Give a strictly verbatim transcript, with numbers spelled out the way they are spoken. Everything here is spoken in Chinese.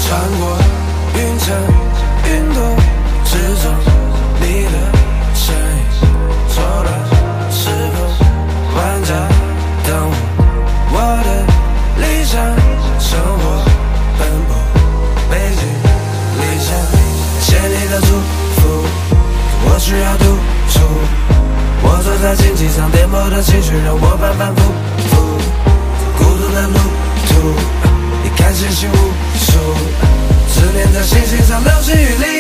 穿过云层云朵之中，你的身影错乱，是否万家灯火？我的理想生活奔波，北京理想，谢你的祝福，我需要独处。我坐在荆棘上，颠簸的情绪让我反反复复，孤独的路途，你看星星无数，思念在星星上流星雨里。